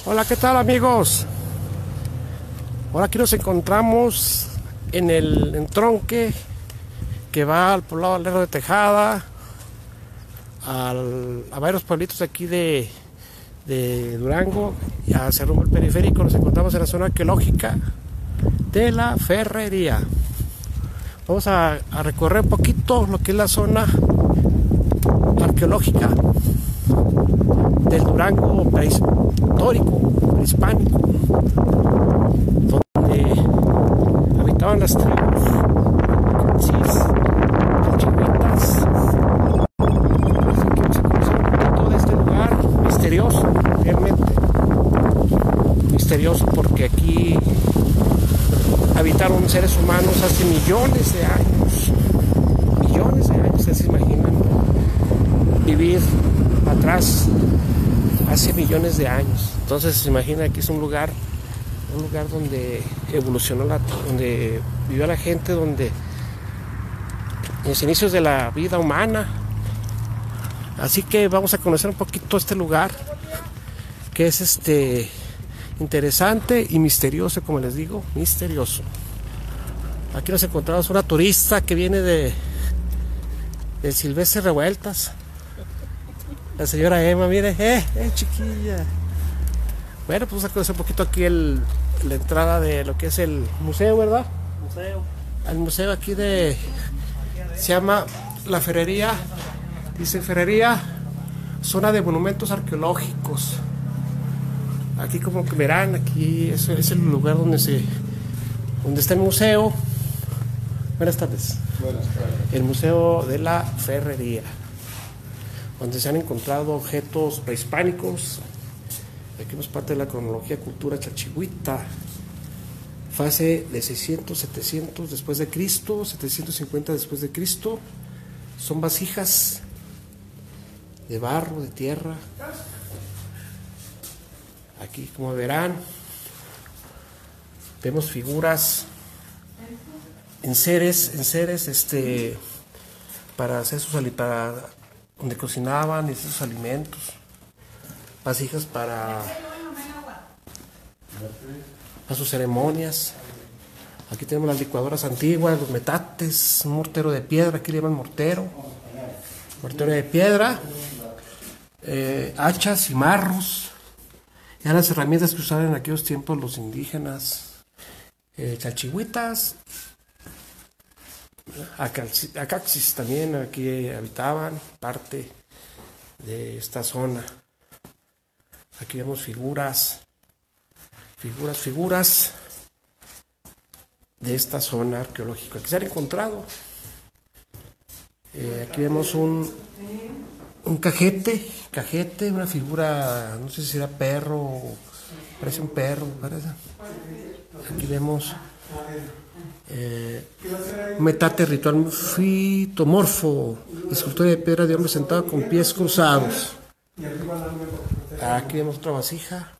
Hola, ¿qué tal, amigos? Ahora aquí nos encontramos en el entronque que va al poblado de Lerdo de Tejada, a varios pueblitos de aquí de Durango, y hacia rumbo al periférico. Nos encontramos en la zona arqueológica de la Ferrería. Vamos a recorrer un poquito lo que es la zona arqueológica del Durango prehistórico, prehispánico, donde habitaban las tribus cochis, chalchihuitas. Así que vamos a conocer un poquito de este lugar misterioso, realmente misterioso, porque aquí habitaron seres humanos hace millones de años. Ustedes se imaginan vivir atrás hace millones de años. Entonces se imagina que es un lugar donde evolucionó, donde vivió la gente, donde en los inicios de la vida humana. Así que vamos a conocer un poquito este lugar, que es interesante y misterioso, como les digo, misterioso. Aquí nos encontramos una turista que viene de Silvestre Revueltas. La señora Emma, mire, chiquilla. Bueno, pues vamos a conocer un poquito aquí la entrada de lo que es el museo, ¿verdad? Museo. El museo aquí se llama La Ferrería. Dice Ferrería, zona de monumentos arqueológicos. Aquí, como que verán, aquí es el lugar donde está el museo. Buenas tardes. Buenas tardes. El Museo de la Ferrería, donde se han encontrado objetos prehispánicos. Aquí vemos parte de la cronología cultura chalchihuita, fase de 600, 700 después de Cristo, 750 después de Cristo. Son vasijas de barro, de tierra. Aquí, como verán, vemos figuras en seres, para hacer para donde cocinaban esos alimentos, vasijas para sus ceremonias. Aquí tenemos las licuadoras antiguas, los metates, un mortero de piedra, aquí le llaman mortero de piedra, hachas y marros. Eran las herramientas que usaban en aquellos tiempos los indígenas, chalchihuitas. Acaxis también aquí habitaban, parte de esta zona. Aquí vemos figuras de esta zona arqueológica que se han encontrado. Aquí vemos un cajete, una figura, no sé si era perro, parece un perro, parece. Aquí vemos un metate ritual fitomorfo, escultura de piedra de hombre sentado con pies cruzados. Aquí vemos otra vasija.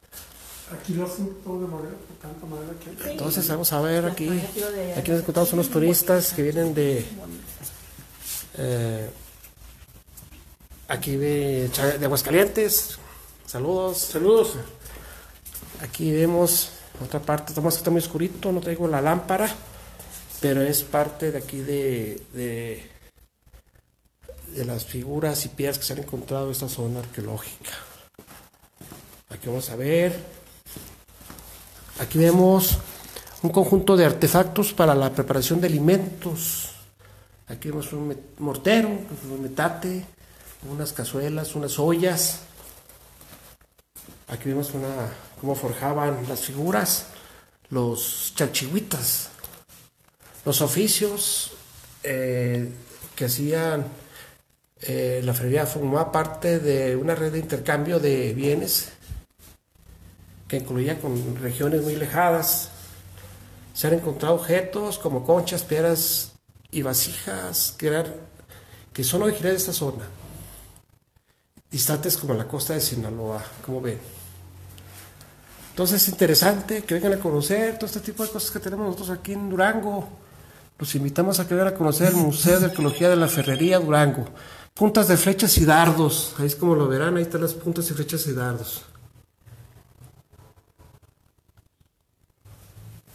Entonces vamos a ver aquí nos encontramos unos turistas que vienen aquí de Aguascalientes. Saludos. Aquí vemos otra parte, está muy oscurito, no traigo la lámpara, pero es parte de aquí de las figuras y piedras que se han encontrado en esta zona arqueológica. Aquí vamos a ver. Aquí vemos un conjunto de artefactos para la preparación de alimentos. Aquí vemos un mortero, un metate, unas cazuelas, unas ollas. Aquí vemos cómo forjaban las figuras los chalchihuitas, los oficios que hacían. La ferrería formaba parte de una red de intercambio de bienes que incluía con regiones muy lejanas. Se han encontrado objetos como conchas, piedras y vasijas que son originarias de esta zona, distantes como la costa de Sinaloa, como ven. Entonces es interesante que vengan a conocer todo este tipo de cosas que tenemos nosotros aquí en Durango. Los invitamos a que vengan a conocer el Museo de Arqueología de la Ferrería Durango. Puntas de flechas y dardos, ahí es como lo verán, ahí están las puntas y flechas y dardos.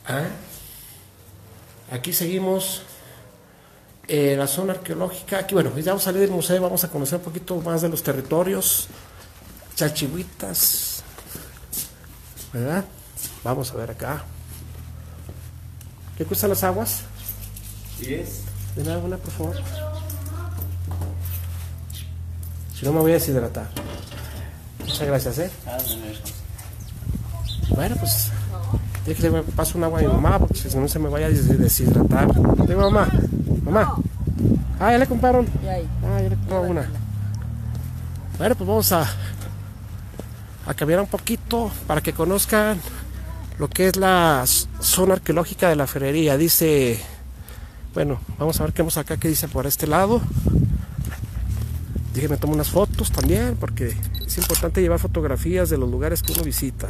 Ah, aquí seguimos la zona arqueológica. Aquí, bueno, ya vamos a salir del museo, vamos a conocer un poquito más de los territorios. Chalchihuitas, ¿verdad? Vamos a ver acá. ¿Qué cuestan las aguas? 10. De nada, una, por favor. Si no me voy a deshidratar. Muchas gracias, Bueno, pues ya que le paso un agua a mi mamá, porque si no se me vaya a deshidratar. Digo, mamá, ya le compraron. Ya le compraron una. Bueno, pues vamos a caminar un poquito para que conozcan lo que es la zona arqueológica de la Ferrería. Dice, bueno, vamos a ver qué vemos acá, que dice por este lado. Déjenme tomar unas fotos también, porque es importante llevar fotografías de los lugares que uno visita.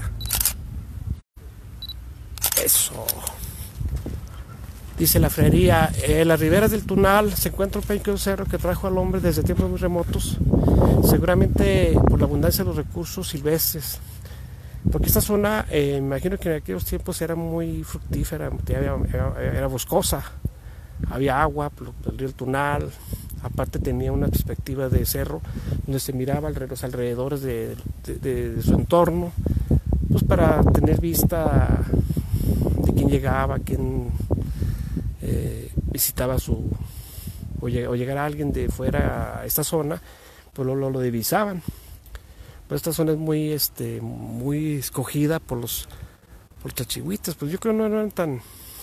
Eso. Dice la Ferrería, en las riberas del Tunal se encuentra un pequeño cerro que trajo al hombre desde tiempos muy remotos, seguramente por la abundancia de los recursos silvestres. Porque esta zona, me imagino que en aquellos tiempos era muy fructífera, era boscosa, había agua, el río Tunal, aparte tenía una perspectiva de cerro donde se miraba los alrededores de su entorno, pues para tener vista de quién llegaba, quién visitaba o llegara alguien de fuera a esta zona, pues lo divisaban. Pero esta zona es muy escogida por los chalchihuitas, pues yo creo que no eran tan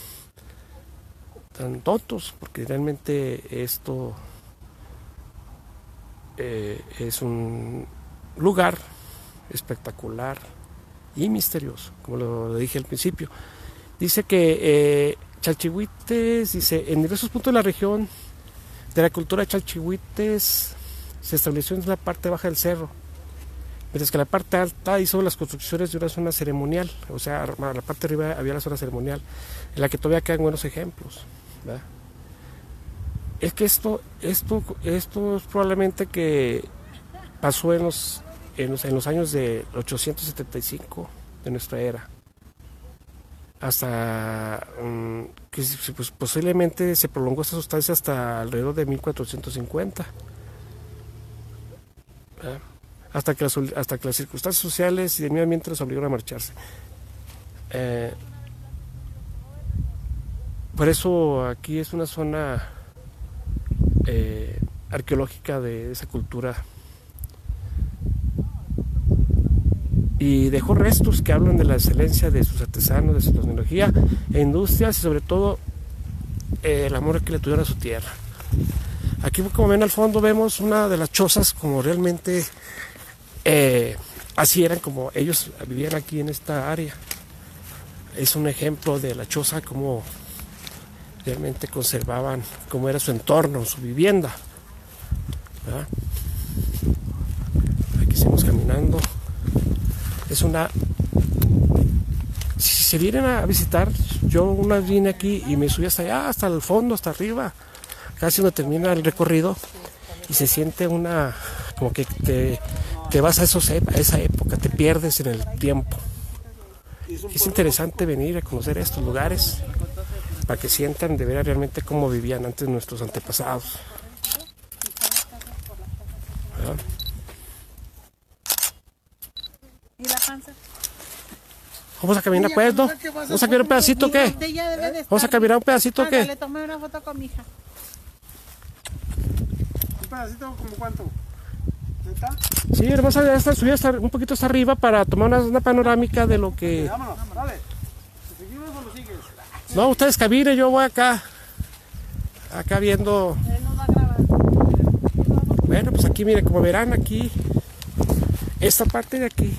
tontos, porque realmente esto es un lugar espectacular y misterioso, como lo dije al principio. Dice que Chalchihuites, dice, en diversos puntos de la región de la cultura de Chalchihuites se estableció en la parte baja del cerro, mientras que la parte alta hizo las construcciones de una zona ceremonial. O sea, la parte de arriba había la zona ceremonial, en la que todavía quedan buenos ejemplos, ¿verdad? Es que esto es probablemente que pasó en los años de 875 de nuestra era, hasta que pues, posiblemente se prolongó esta sustancia hasta alrededor de 1450, ¿verdad? Hasta que las circunstancias sociales y de medio ambiente les obligaron a marcharse. Por eso aquí es una zona arqueológica de esa cultura, y dejó restos que hablan de la excelencia de sus artesanos, de su tecnología e industrias, y sobre todo el amor que le tuvieron a su tierra. Aquí, como ven al fondo, vemos una de las chozas como realmente así eran, como ellos vivían aquí en esta área. Es un ejemplo de la choza, como realmente conservaban cómo era su entorno, su vivienda, ¿verdad? Aquí seguimos caminando. Es si se vienen a visitar, yo una vez vine aquí y me subí hasta allá, hasta el fondo, hasta arriba, casi donde termina el recorrido, y se siente como que te vas a esa época, te pierdes en el tiempo. Es interesante venir a conocer estos lugares para que sientan de ver realmente cómo vivían antes nuestros antepasados, ¿verdad? ¿Y la panza? Vamos a caminar, pues, ¿no? ¿Vamos a caminar un pedacito o qué? ¿Vamos a caminar un pedacito o qué? Le tomé una foto con mi hija. ¿Un pedacito como cuánto? ¿Está? Sí, vamos a subir un poquito hasta arriba para tomar una panorámica de lo que... Vámonos, dale. ¿Seguimos o lo sigues? No, ustedes caminen, yo voy acá viendo... Él nos va a grabar. Bueno, pues aquí, miren, como verán aquí, esta parte de aquí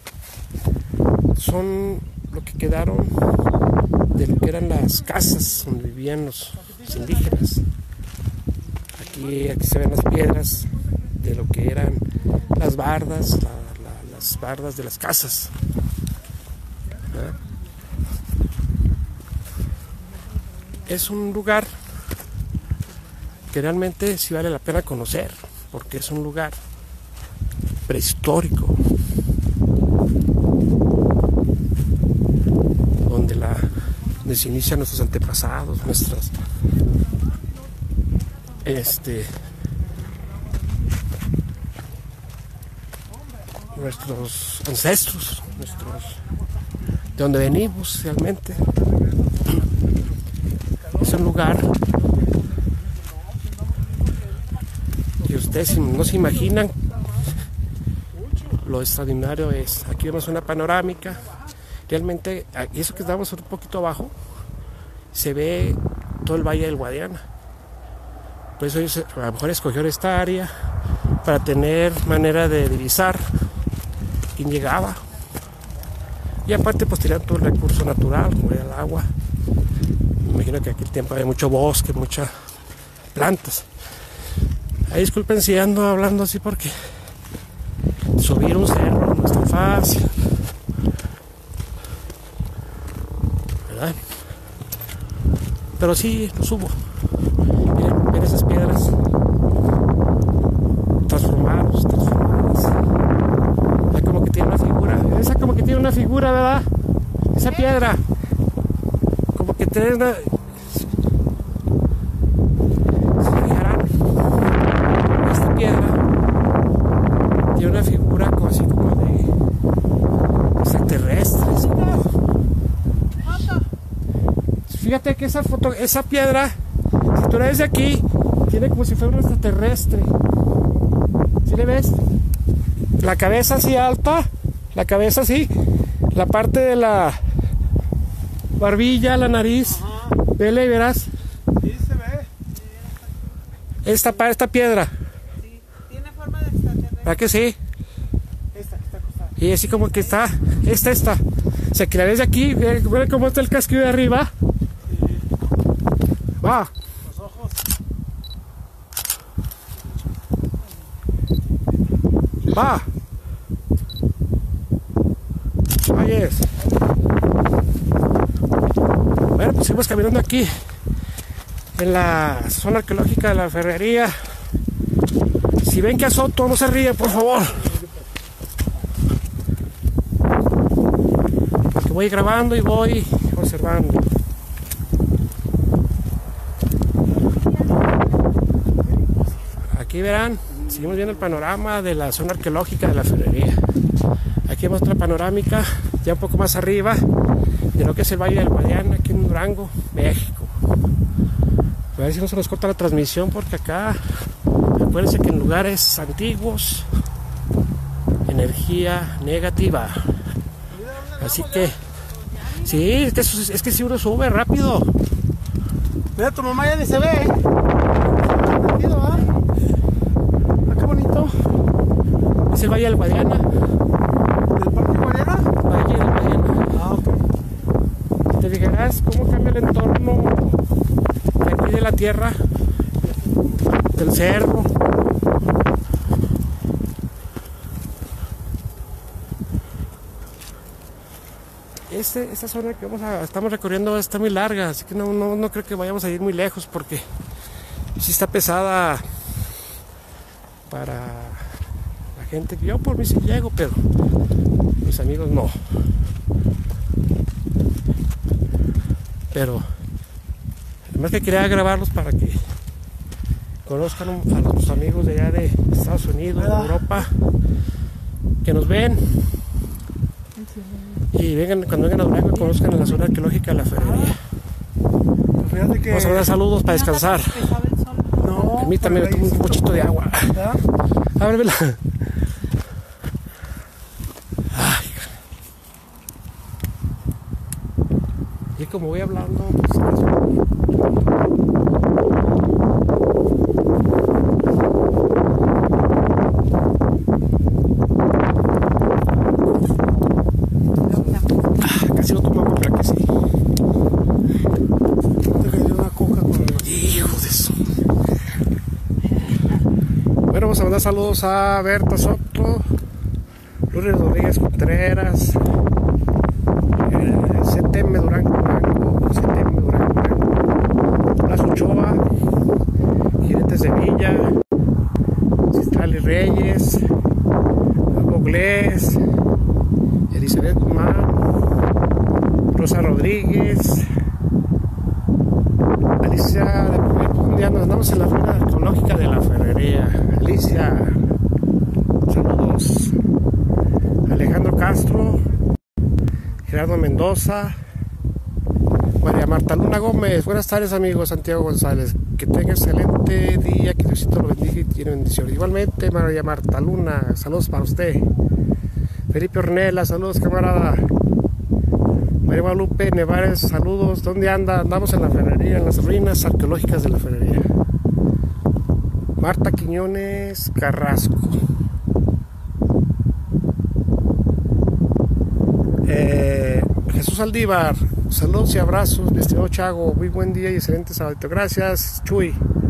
son lo que quedaron de lo que eran las casas donde vivían los indígenas. Aquí se ven las piedras de lo que eran las bardas, las bardas de las casas, ¿verdad? Es un lugar que realmente sí vale la pena conocer, porque es un lugar prehistórico, donde se inician nuestros antepasados, nuestros ancestros, de donde venimos realmente. Es un lugar que ustedes no se imaginan lo extraordinario es. Aquí vemos una panorámica. Realmente, y eso que estamos un poquito abajo, se ve todo el Valle del Guadiana. Por eso a lo mejor escogió esta área para tener manera de divisar quién llegaba. Y aparte pues tirar todo el recurso natural, como era el agua. Me imagino que aquí el tiempo había mucho bosque, muchas plantas. Ahí disculpen si ando hablando así porque subir un cerro no es tan fácil, ¿verdad? Pero sí, lo subo. Miren esas piedras transformadas. Ahí como que tiene una figura. Esa como que tiene una figura, ¿verdad? Esa piedra. Como que tiene una... Si se fijarán, esta piedra tiene una figura así como de extraterrestres. Fíjate que esa piedra, si tú la ves de aquí, tiene como si fuera un extraterrestre. ¿Sí le ves? La cabeza así alta, la cabeza así, la parte de la barbilla, la nariz. Vele y verás. Sí, se ve. Esta piedra. Sí, tiene forma de extraterrestre. ¿Verdad que sí? Esta que está acostada. Y así como que está, esta. O sea, que la ves de aquí, ve cómo está el casquillo de arriba. Va. Los ojos. Va. Ahí es. Bueno, pues seguimos caminando aquí en la zona arqueológica de la Ferrería. Si ven que azoto, no se ríen, por favor. Porque voy grabando y voy observando. Aquí verán, seguimos viendo el panorama de la zona arqueológica de la Ferrería. Aquí vemos otra panorámica, ya un poco más arriba, de lo que es el Valle del Guadiana, aquí en Durango, México. A ver si no se nos corta la transmisión, porque acá, acuérdense que en lugares antiguos, energía negativa. Así que, sí, es que si uno sube rápido. Mira, tu mamá ya ni se ve. Qué bonito. Es el Valle del Guadiana. ¿Del Parque Guadiana? Valle del Guadiana. Ah, ok. Te fijarás cómo cambia el entorno de aquí de la tierra, del cerro. Esta zona que estamos recorriendo está muy larga, así que no creo que vayamos a ir muy lejos, porque sí está pesada para la gente. Yo por mí sí llego, pero mis amigos no. Pero además que quería grabarlos para que conozcan a los amigos de allá de Estados Unidos, de Europa, que nos ven y cuando vengan a Durango y conozcan a la zona arqueológica de la Ferrería. Fíjate que... Vamos a dar saludos para descansar. No, A mí también me tomo un pochito de agua. ¿verdad? Ábremela. Ay. Y como voy hablando, pues, casi no tomo agua, pero que sí. Te cayó una coca con el... Hijo de eso. Bueno, vamos a mandar saludos a Berta Soto, Lourdes Rodríguez Contreras, CTM Durango, Blas Ochoa, Jiretes de Villa, Cistrali Reyes, Albo Glés, Elizabeth Guzmán, Rosa Rodríguez, Alicia, un día nos andamos en la ruina arqueológica de la Ferrería. Alicia, saludos. Alejandro Castro, Gerardo Mendoza, María Marta Luna Gómez. Buenas tardes, amigos. Santiago González. Que tenga excelente día, que Diosito lo bendiga y tiene bendición. Igualmente, María Marta Luna, saludos para usted. Felipe Ornella, saludos, camarada. María Guadalupe Nevares, saludos. ¿Dónde anda? Andamos en la Ferrería, en las ruinas arqueológicas de la Ferrería. Marta Quiñones Carrasco. Jesús Aldívar, saludos y abrazos, mi estimado Chago. Muy buen día y excelente sábado. Gracias, Chuy.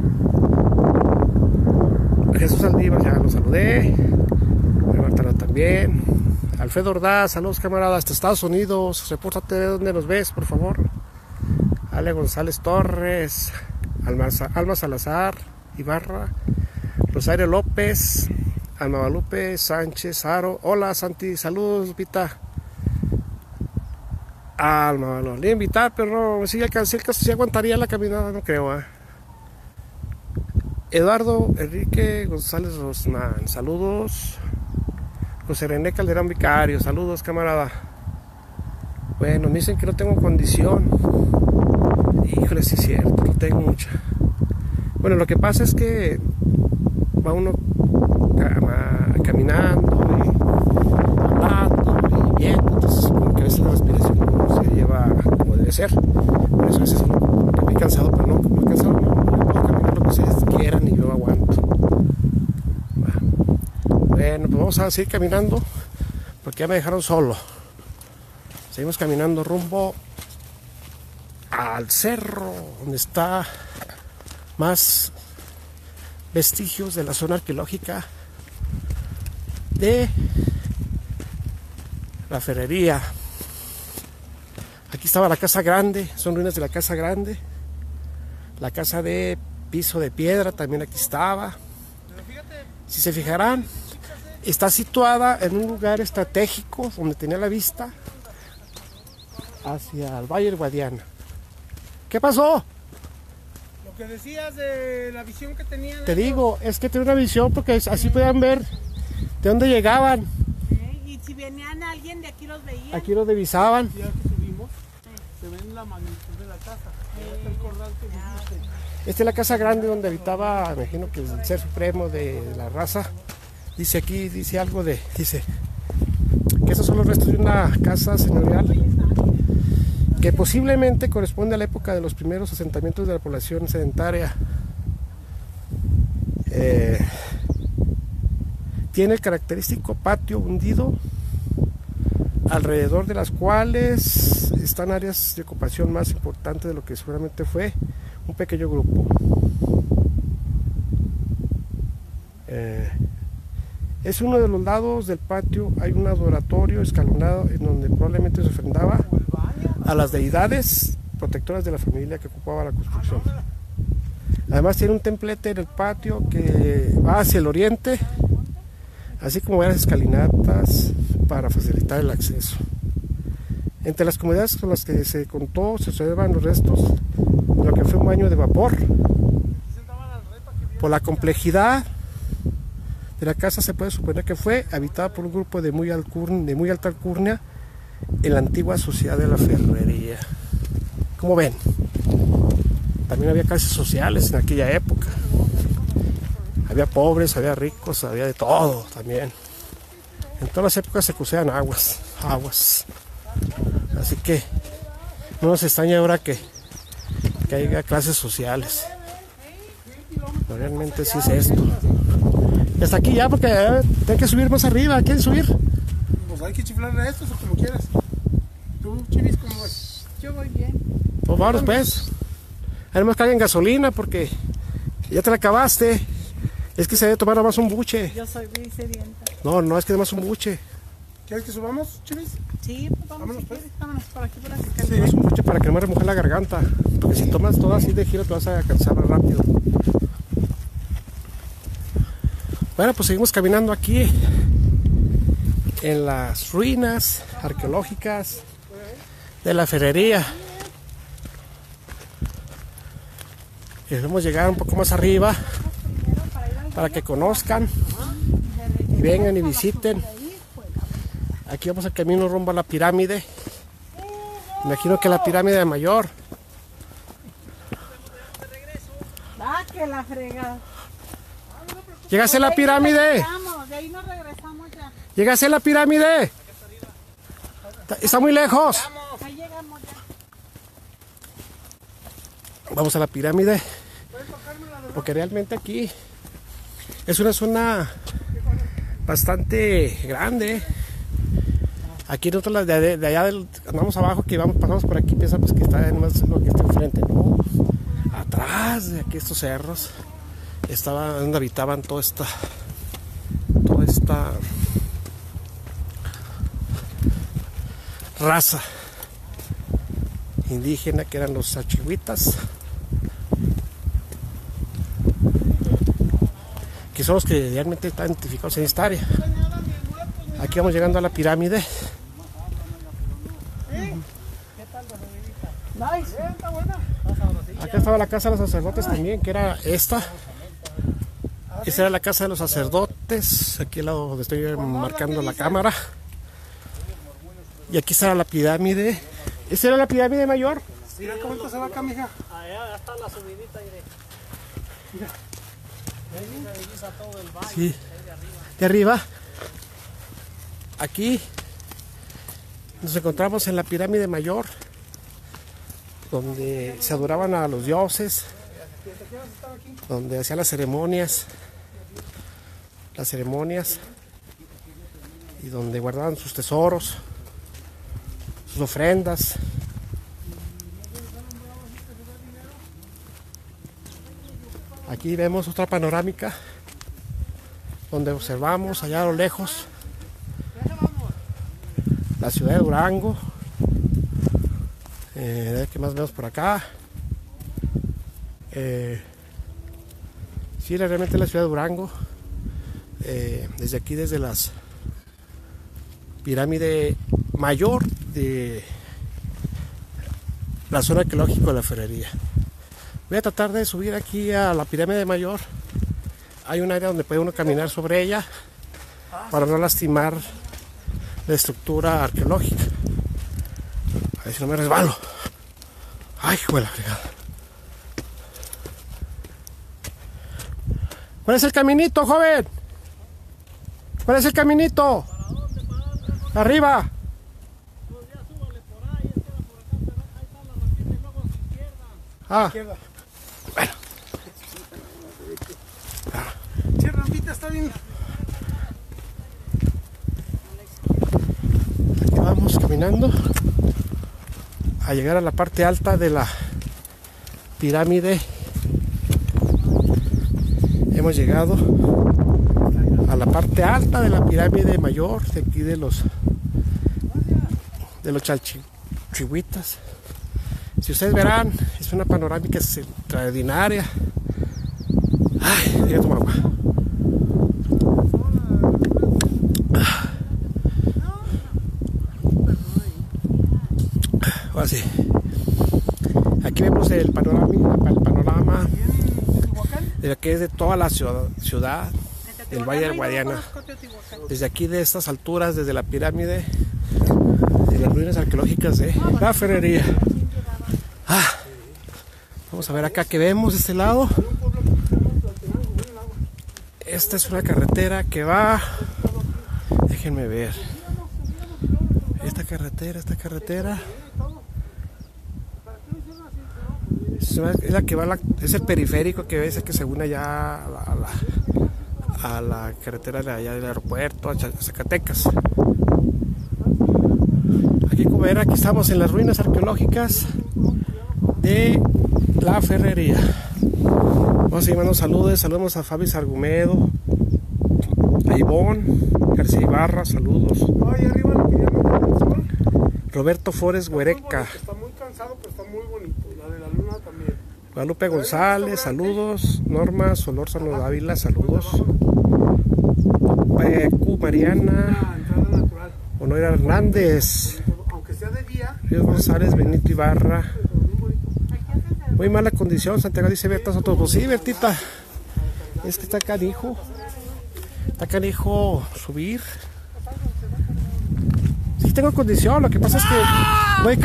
Jesús Aldívar, ya lo saludé. Marta también. Alfredo Ordaz, saludos, camarada, hasta Estados Unidos. Repórtate de dónde nos ves, por favor. Ale González Torres, Alma Salazar Ibarra, Rosario López, Alma Guadalupe Sánchez Aro. Hola, Santi, saludos, Vita. Alma, no le invitar, pero no, si aguantaría la caminada, no creo. Eduardo Enrique González Rosman, saludos. José René Calderón Vicario, saludos, camarada. Bueno, me dicen que no tengo condición. Híjole, sí es cierto, no tengo mucha. Bueno, lo que pasa es que va uno caminando y hablando y viendo, entonces como que a veces la respiración no se lleva como debe ser. Por eso a veces estoy muy cansado, pero no cansado, no puedo caminar lo que ustedes quieran y yo aguanto. Bueno, pues vamos a seguir caminando porque ya me dejaron solo. Seguimos caminando rumbo al cerro donde está más vestigios de la zona arqueológica de la Ferrería. Aquí estaba la Casa Grande, son ruinas de la Casa Grande. La casa de piso de piedra también aquí estaba. Si se fijarán, está situada en un lugar estratégico donde tenía la vista hacia el Valle del Guadiana. ¿Qué pasó? Lo que decías de la visión que tenían. Te digo, es que tenía una visión porque así podían ver de dónde llegaban. Y si venían alguien de aquí los veían. Aquí los divisaban. Ya que subimos, se ven la magnitud de la casa. Está el corral que dijiste. Esta es la Casa Grande donde habitaba, me imagino que el ser supremo de la raza. Dice aquí, dice algo de, dice que esos son los restos de una casa señorial que posiblemente corresponde a la época de los primeros asentamientos de la población sedentaria. Tiene el característico patio hundido, alrededor de las cuales están áreas de ocupación más importantes de lo que seguramente fue un pequeño grupo. Es uno de los lados del patio, hay un adoratorio escalonado en donde probablemente se ofrendaba a las deidades protectoras de la familia que ocupaba la construcción. Además tiene un templete en el patio que va hacia el oriente, así como varias escalinatas para facilitar el acceso. Entre las comunidades con las que se contó se observan los restos de lo que fue un baño de vapor. Por la complejidad de la casa se puede suponer que fue habitada por un grupo de muy alta alcurnia en la antigua sociedad de la Ferrería. Como ven, también había clases sociales en aquella época. Había pobres, había ricos, había de todo también. En todas las épocas se crucean aguas. Así que no nos extraña ahora que haya clases sociales. Pero realmente sí es esto. Hasta aquí ya, porque tengo que subir más arriba. ¿Quieren subir? Pues hay que chiflarle a estos o como quieras. ¿Tú, Chivis, cómo vas? Yo voy bien. Pues vámonos pues. Además carguen gasolina porque ya te la acabaste. Es que se debe tomar nada más un buche. Yo soy muy sedienta. No, es que nada más un buche. ¿Quieres que subamos, Chivis? Sí, pues vámonos, si pues. quieres, vámonos por aquí, por las Nada escaleras. más un buche para que no me remoje la garganta. Porque si tomas todo así de giro te vas a cansar rápido. Bueno, pues seguimos caminando aquí en las ruinas arqueológicas de la Ferrería. Y vamos a llegar un poco más arriba para que conozcan y vengan y visiten. Aquí vamos al camino rumbo a la pirámide. Imagino que la pirámide mayor. Ah, que la fregada. Llegaste a la pirámide. De ahí nos regresamos ya. Llegaste a la pirámide. Está muy lejos. Ahí llegamos ya. Vamos a la pirámide. Porque realmente aquí es una zona bastante grande. Aquí nosotros de allá andamos abajo, que vamos, pasamos por aquí, pensamos que está lo que está enfrente, ¿no? Atrás de aquí estos cerros estaba donde habitaban toda esta raza indígena que eran los Xalchihuitas, que son los que realmente están identificados en esta área. Aquí vamos llegando a la pirámide. Acá estaba la casa de los sacerdotes también, que era esta. Esta era la casa de los sacerdotes, aquí al lado donde estoy marcando la cámara. Y aquí está la pirámide. ¿Esa era la pirámide mayor? Mira cómo se va acá, mija. Allá está la subidita, mire. Mira. Ahí se divisa todo el valle. Sí. De arriba. Aquí nos encontramos en la pirámide mayor, donde se adoraban a los dioses, donde hacían las ceremonias y donde guardaban sus tesoros, sus ofrendas. Aquí vemos otra panorámica donde observamos allá a lo lejos la ciudad de Durango. ¿Qué más vemos por acá? Sí, realmente la ciudad de Durango. Desde aquí, desde las pirámide mayor de la zona arqueológica de la Ferrería. Voy a tratar de subir aquí a la pirámide mayor. Hay un área donde puede uno caminar sobre ella para no lastimar la estructura arqueológica. A ver si no me resbalo. Ay, hijo de la fregada. ¿Cuál es el caminito, joven? ¿Cuál es el caminito? ¿Para dónde? ¿Para dónde? Arriba. Pues ya súbale por ahí, es que era por acá, pero ahí está la marquita y luego a su izquierda. Ah, Izquierda. bueno. Sí, Rampita está bien. Aquí vamos caminando a llegar a la parte alta de la pirámide. Hemos llegado a la parte alta de la pirámide mayor de aquí de los Xalchihuitas. Si ustedes verán, es una panorámica extraordinaria. Ay, mira tu mamá. Ahora sí. Aquí vemos el panorama de lo que es de toda la ciudad del Valle del Guadiana. Desde aquí, de estas alturas, desde la pirámide, de las ruinas arqueológicas de la Ferrería. Vamos a ver acá que vemos de este lado. Esta es una carretera que va, déjenme ver, esta carretera es la que va, es el periférico que ves que se une allá a la carretera de allá del aeropuerto a Zacatecas. Aquí, como ven, aquí estamos en las ruinas arqueológicas de la Ferrería. Vamos a seguir mandando saludos. Saludamos a Fabi Sargumedo, a Ivonne García Ibarra, saludos. Ay, arriba la pirámide del sol. Roberto Flores Huereca, Está muy cansado, pero está muy bonito. La de la luna también. Guadalupe González, saludos. Norma Solórzano Dávila, saludos. Q Mariana, Una entrada natural. Honoria Hernández, Aunque sea de día. Ríos González, Benito Ibarra. Muy bonito. Voy muy mala condición. Santiago dice Berta Soto, pues sí, Bertita, es que está canijo subir. Sí tengo condición, lo que pasa es que voy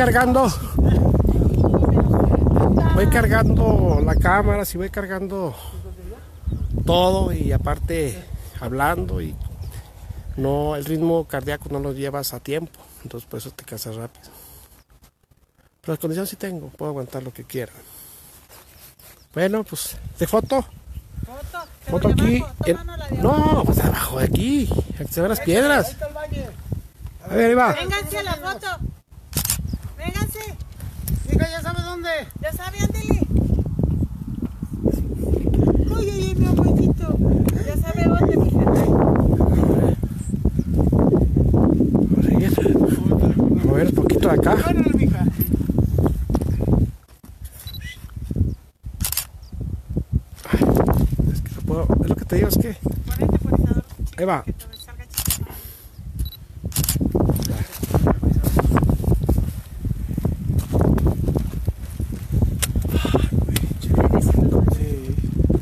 cargando la cámara, sí voy cargando todo y aparte hablando y no, el ritmo cardíaco no lo llevas a tiempo, entonces por eso te cansas rápido. Pero la condición sí tengo, puedo aguantar lo que quiera. Bueno, pues, ¿de foto? Foto aquí. No, pues abajo de aquí. Aquí se ven las piedras. A ver, ahí va. Vénganse a la foto. Vénganse. Hija, ¿ya sabe dónde? Ya sabe, ándele. Oye, mi amorcito. Ya sabe dónde, mija. Vamos a ver un poquito de acá. Bueno, mija. Es que no puedo, es lo que te digo, es que. Ponete temporizador. Ahí va. Que te salga chiquito. Sí.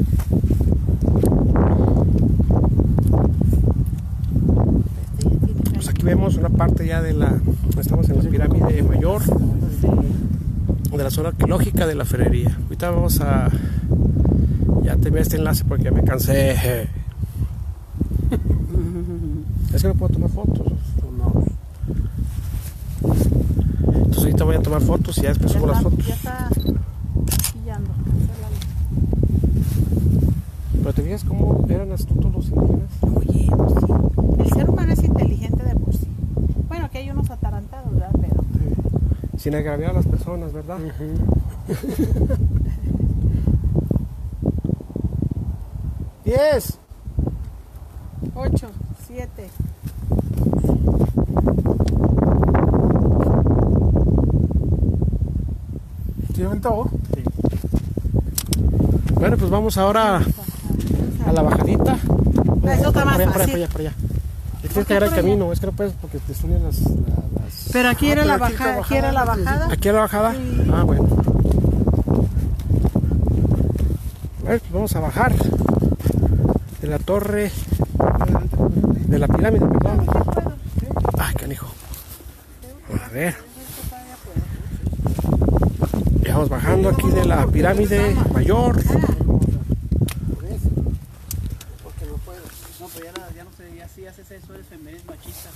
Pues aquí vemos una parte ya de la. Estamos en la pirámide mayor de la zona arqueológica de la Ferrería. Ahorita vamos a. Ya terminé este enlace porque ya me cansé. Es que no puedo tomar fotos. Entonces ahorita voy a tomar fotos y ya después subo las fotos. Ya está pillando. Pero te fijas cómo eran astutos los indígenas. Oye, pues sí. El ser humano es inteligente de por sí. Bueno, aquí hay unos atarantados, ¿verdad? Pero Sin agraviar a las personas, ¿verdad? 10. 8, 7. ¿Sí aventó? Bueno, pues vamos ahora a la bajadita. Eso está más Por fácil. allá. Tienes que agarrar el camino, es que no puedes porque te estudian las... Pero aquí era pero la aquí está bajada. Aquí era la bajada. ¿Aquí a la bajada? Sí. Ah, bueno. Bueno, pues vamos a bajar de la torre, de la pirámide, perdón. Ay, canijo. A ver. Ya vamos bajando aquí de la pirámide mayor. Porque no puedo. No, pues ya no sé, ya sí haces eso, eres feminismo machista.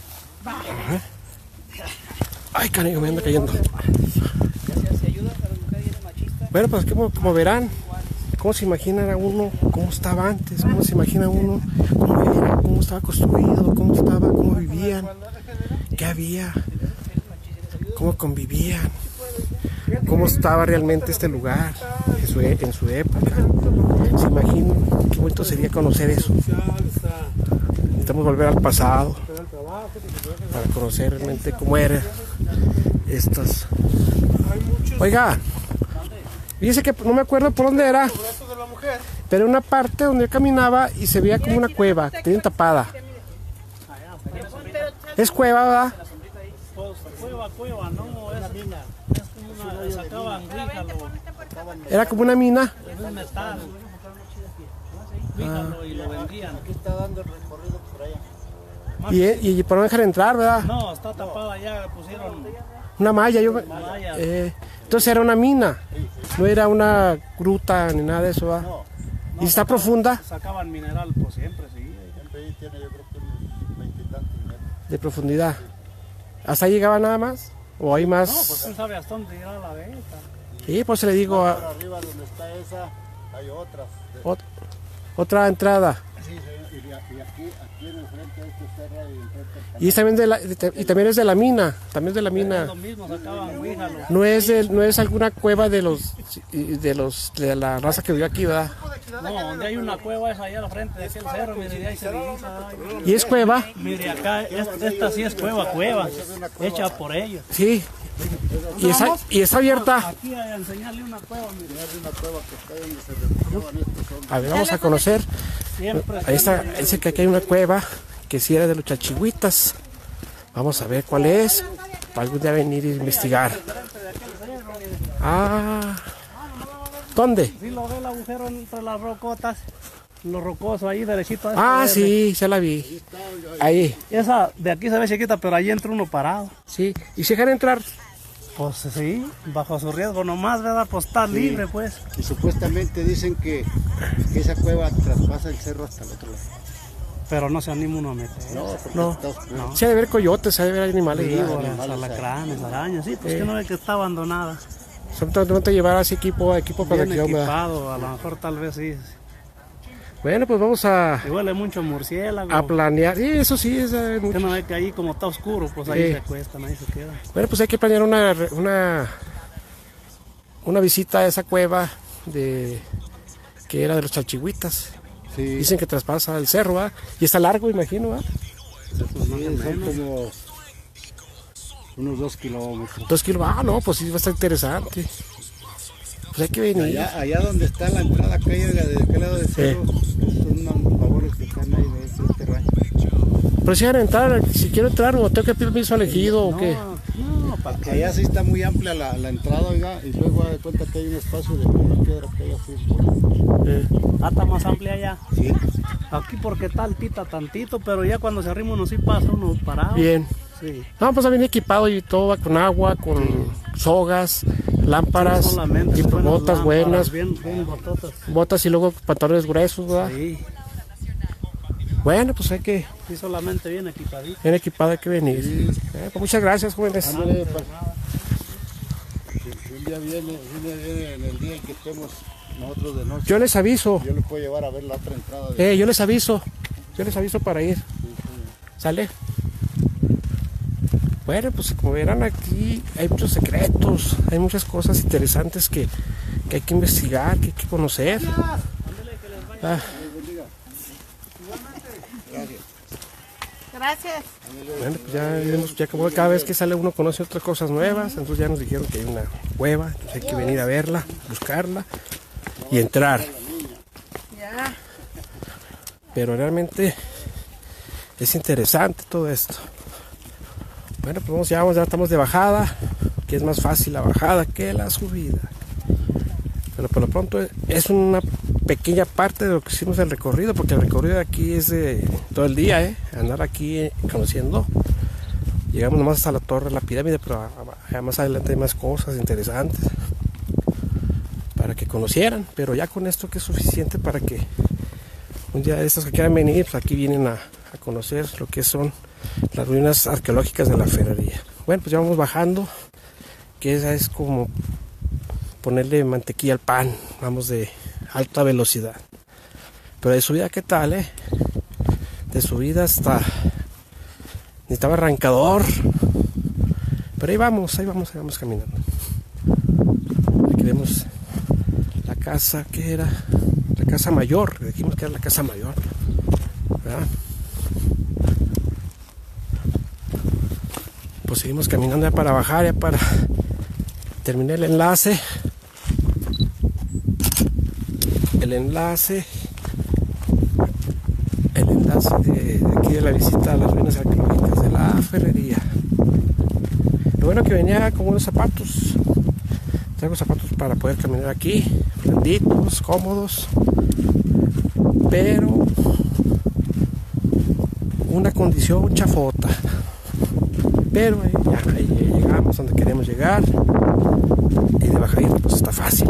Ay, canijo, me anda cayendo. Ya se ayuda, pero mujer y eres machista. Bueno, pues como verán, ¿cómo se imagina a uno cómo estaba antes? ¿Cómo se imagina uno cómo era, cómo estaba construido, cómo vivían, qué había, cómo convivían, cómo estaba realmente este lugar en su época? ¿Se imaginan qué bonito sería conocer eso? Necesitamos volver al pasado para conocer realmente cómo eran estas. Oiga, fíjese que no me acuerdo por dónde era, pero una parte donde yo caminaba y se veía como una cueva, tenía tapada. Es cueva, ¿verdad? Pues cueva, no, es mina. Es como una, sacaban guíjalo, Era como una mina. es un metal. Guíjalo y lo vendían. Aquí está dando el recorrido por allá. Y para no dejar entrar, ¿verdad? No, está tapada ya, pusieron Una malla. malla. Entonces era una mina, no era una gruta ni nada de eso, ¿verdad? No, ¿Y está profunda? Sacaban mineral por siempre, sí. Siempre ahí tiene, yo creo que unos 20 y tantos metros. De profundidad. ¿Hasta ahí llegaba nada más? ¿O hay No, más? pues quién sabe hasta dónde irá la venta. Sí, pues le digo Por arriba donde está esa, hay otras. otra entrada. Sí, señor. Y aquí en el frente de este cerro y enfrente del canal. Y también es de la mina, también es de la Es mina. lo mismo, sacaban guíjalo. No es alguna cueva de la raza que vivió aquí, ¿verdad? No, donde hay una cueva es allá al frente de aquel cerro, mire, de ahí se divisa. Y es cueva, Mire, acá, esta sí es cueva, hecha por ellos. sí. Y está abierta. Aquí a enseñarle una cueva, mire. Es una cueva que está ahí donde se refugiaban estos hombres. A ver, vamos a conocer. Siempre. Ahí está, dice que aquí hay una cueva que sí era de los chachihuitas. Vamos a ver cuál es, para algún día venir a investigar. Ah, ¿Dónde? Sí, lo ve el agujero entre las rocotas. Lo rocoso ahí, derechito. Ah, sí, se la vi. Ahí, Esa de aquí se ve chiquita, pero ahí entra uno parado. sí. ¿Y si dejan entrar? Pues sí, bajo su riesgo nomás, ¿verdad? Pues está libre, pues. Y supuestamente dicen que esa cueva traspasa el cerro hasta el otro lado. Pero no se anima uno a meter. No, porque No. está oscuro. No. Sí, ha de ver coyotes, ha de ver animales. ¿verdad? Víboras, alacranes, arañas, sí, pues que no ve que está abandonada. Solamente llevar así equipo Bien protección, ¿verdad? equipado, a lo mejor tal vez sí. Bueno, pues vamos a Y huele mucho murciélago. planear. Sí, eso sí, es mucho. Que no ve que ahí como está oscuro, pues ahí Sí. se acuestan, ahí se quedan. Bueno, pues hay que planear una visita a esa cueva que era de los chalchihuitas. Sí, Dicen que traspasa el cerro, ¿va? Y está largo, imagino, ¿va? sí, son como unos 2 kilómetros. 2 kilos. Ah, no, pues sí, va a estar interesante. Pues hay que venir. Allá donde está la entrada calle de aquel lado del cerro, son unos favores que están ahí de este rancho. Pero si van a entrar, si quiero entrar, o tengo que pedir permiso elegido o qué. No, para que Allá sí está muy amplia la entrada, oiga, y luego de cuenta que hay un espacio de una piedra que hay así. está más amplia allá. Sí, Aquí porque está altita tantito, pero ya cuando se arrima uno sí pasa uno parado. Bien. Sí. No, pues bien equipado y todo, va con agua, con sogas, lámparas, Solamente y buenas botas lámparas, buenas, bien bototas. botas y luego pantalones gruesos, ¿verdad? Sí, Bueno, pues hay que, sí, solamente bien equipadito. bien equipado, hay que venir. Pues muchas gracias, jóvenes. ándale, si un día viene en el día en que estemos nosotros de noche, Yo les aviso, yo le puedo llevar a ver la otra entrada. yo les aviso para ir. ¿Sale? Bueno, pues como verán aquí hay muchos secretos, hay muchas cosas interesantes que hay que investigar, que hay que conocer. Ah, Gracias. bueno, pues ya vemos, ya como cada vez que sale uno conoce otras cosas nuevas, entonces ya nos dijeron que hay una cueva, entonces hay que venir a verla, buscarla y entrar. Ya. Pero realmente es interesante todo esto. Bueno, pues ya estamos de bajada, que es más fácil la bajada que la subida. Pero por lo pronto es una pequeña parte de lo que hicimos el recorrido, porque el recorrido de aquí es de todo el día, andar aquí conociendo. Llegamos nomás hasta la torre, la pirámide, pero más adelante hay más cosas interesantes para que conocieran. Pero ya con esto que es suficiente para que un día de estos que quieran venir, pues aquí vienen a conocer lo que son las ruinas arqueológicas de la Ferrería. Bueno, pues ya vamos bajando, que esa es como ponerle mantequilla al pan, vamos de alta velocidad. Pero de subida, ¿qué tal, De subida hasta necesitaba arrancador, pero ahí vamos caminando. Aquí vemos la casa que era la casa mayor, dijimos que era la casa mayor, ¿verdad? Pues seguimos caminando ya para bajar, ya para terminar el enlace de aquí de la visita a las ruinas arqueológicas de la Ferrería. Lo bueno que venía con unos zapatos, traigo zapatos para poder caminar aquí, blanditos, cómodos, pero una condición chafota. Pero ahí llegamos donde queremos llegar, y de bajadita pues está fácil.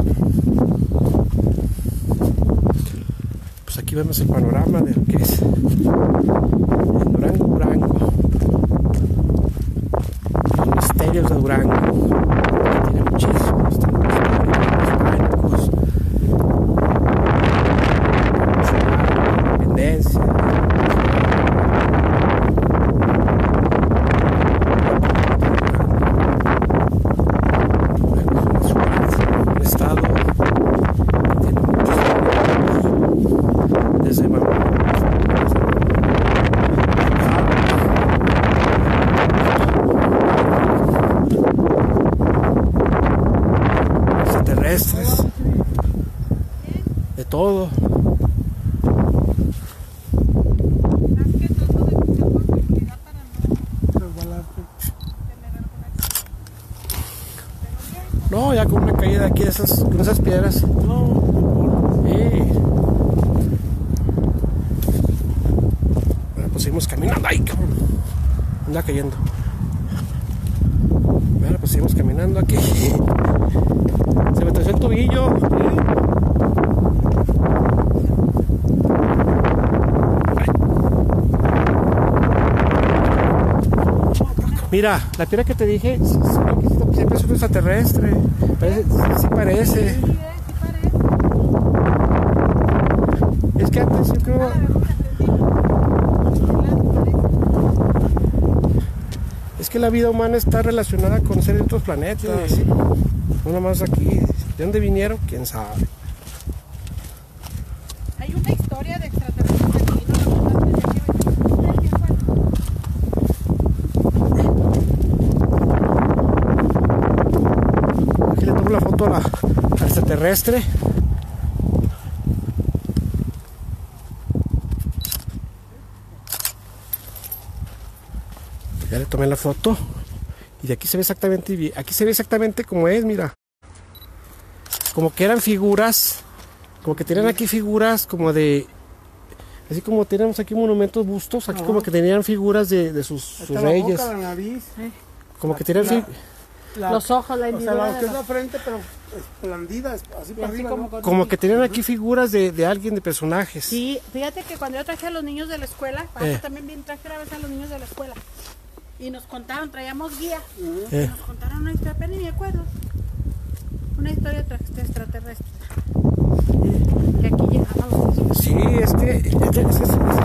Pues aquí vemos el panorama de lo que es el Durango, los misterios de Durango, que tiene muchísimos históricos, independencia. Extraterrestres, de todo. No, ya con una caída aquí de esas, con esas piedras. No, Bueno, pues seguimos caminando. ¡Ay, cabrón! Anda cayendo. Bueno, pues seguimos caminando aquí. Se me torció el tobillo. Mira, la piedra que te dije, siempre es un extraterrestre. Sí parece. Sí, sí parece. Es que antes yo creo... Es que la vida humana está relacionada con seres de otros planetas. Sí. No nomás aquí. ¿De dónde vinieron? ¿Quién sabe? Hay una historia de extraterrestres que vino a contar desde aquí. Aquí le tomo la foto al extraterrestre. Ya le tomé la foto. Y de aquí se ve exactamente, aquí se ve exactamente como es, mira. Como que eran figuras, como que tenían aquí figuras como de, así como tenemos aquí monumentos, bustos, aquí como que tenían figuras de sus está reyes. la boca, la nariz, Como que tenían Los ojos, la o sea, hendidura. lo que es la frente, pero expandida, así para arriba, ¿no? como que tenían aquí figuras de alguien, de personajes. Sí, fíjate que cuando yo traje a los niños de la escuela, también bien traje una vez a los niños de la escuela. Y nos contaron, traíamos guía. Y nos contaron una historia, pero ni me acuerdo. Una historia extraterrestre. Que aquí llegamos. Sí, es que es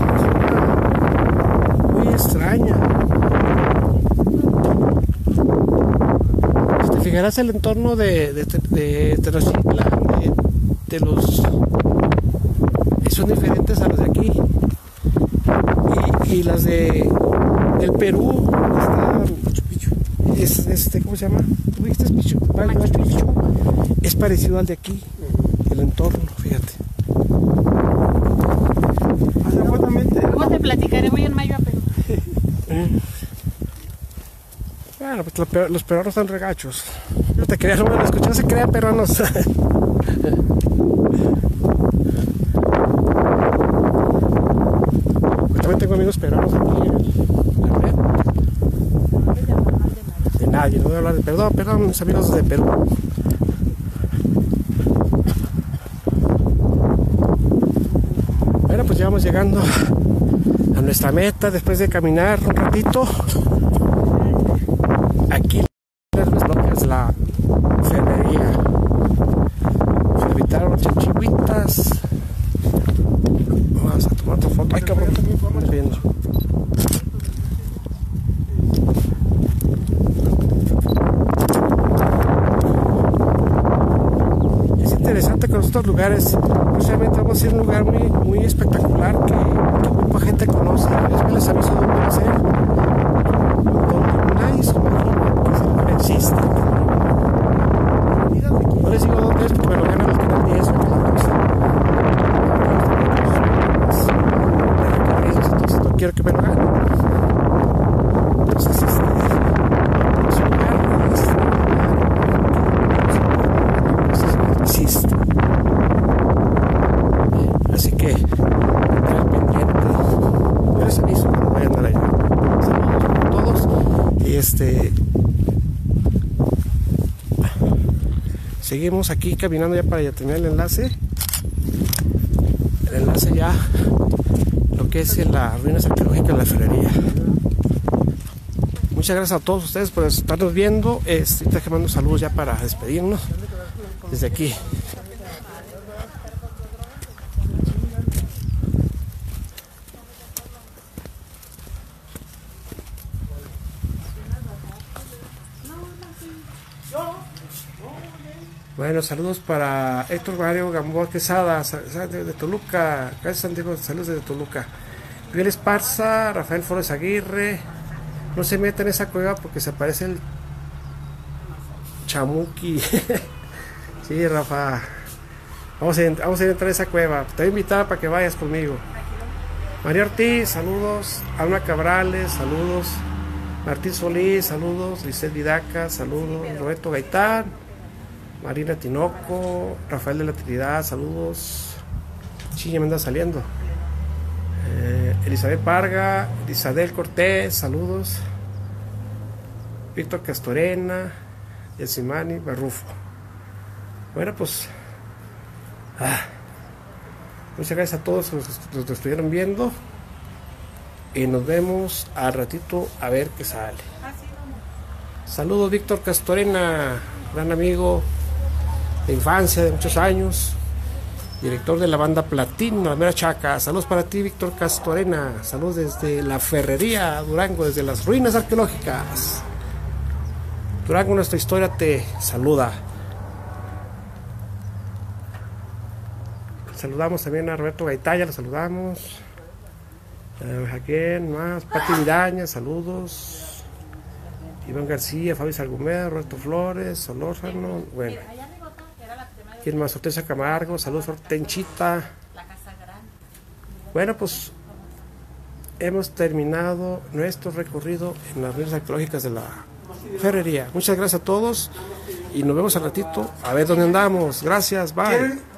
muy extraña. Si te fijarás el entorno de Tenochtitlan, de los son diferentes a los de aquí. Y las del Perú está ¿cómo se llama? ¿Tú dijiste Machu Picchu? Es parecido al de aquí, el entorno, fíjate. Luego te platicaré, voy en mayo a Perú. Bueno, pues los peruanos están regachos. No te creas, no me lo escuché, no se crean peruanos. Yo también tengo amigos peruanos aquí en la red. De nadie, no voy a hablar de perdón, mis amigos de Perú. Bueno, pues ya vamos llegando a nuestra meta después de caminar un ratito. Aquí es la ferrería. Se invitaron chichigüitas. Vamos a tomar otra foto. Ay, cabrón, estamos viendo. Es interesante que en estos lugares, precisamente vamos a ir a un lugar muy espectacular que poca gente conoce. Es que les aviso dónde va a ser. Donde nadie se imagina que existe. No les digo dónde es porque me lo ganan el canal 10 o la cosa. Entonces no quiero que me lo ganen. Entonces es un lugar existe. Así que estar pendiente. Yo les aviso cuando vayan a andar allá. Saludos para todos. Y seguimos aquí caminando ya para ya terminar el enlace. El enlace ya lo que es las ruinas arqueológicas de la ferrería. Muchas gracias a todos ustedes por estarnos viendo. Estoy mando saludos ya para despedirnos desde aquí. Bueno, saludos para Héctor Mario Gamboa Quesada, de Toluca. Gracias, Santiago, saludos desde Toluca. Miguel Esparza, Rafael Flores Aguirre. No se meta en esa cueva porque se aparece el chamuqui. Sí, Rafa. Vamos a entrar a esa cueva. Te voy a invitar para que vayas conmigo. María Ortiz, saludos. Alma Cabrales, saludos. Martín Solís, saludos. Lisset Vidaca, saludos. Roberto Gaitán. Marina Tinoco, Rafael de la Trinidad, saludos. Sí, ya me anda saliendo. Elizabeth Parga, Isabel Cortés, saludos. Víctor Castorena, Yesimani Barrufo. Bueno, pues muchas gracias a todos los que estuvieron viendo. Y nos vemos al ratito a ver qué sale. Saludos, Víctor Castorena, gran amigo de infancia, de muchos años, director de la banda Platino, la mera Chaca. Saludos para ti, Víctor Castorena. Saludos desde la Ferrería, Durango, desde las ruinas arqueológicas. Durango, nuestra historia te saluda. Saludamos también a Roberto Gaitaya, lo saludamos. ¿A quién más? Pati Viraña, saludos. Iván García, Fabi Salgumeda, Roberto Flores, Solórzano, bueno. ¿Quién más? Hortensia Camargo, saludos Hortenchita. Bueno, pues hemos terminado nuestro recorrido en las ruinas arqueológicas de la Ferrería. Muchas gracias a todos y nos vemos al ratito a ver dónde andamos. Gracias, bye.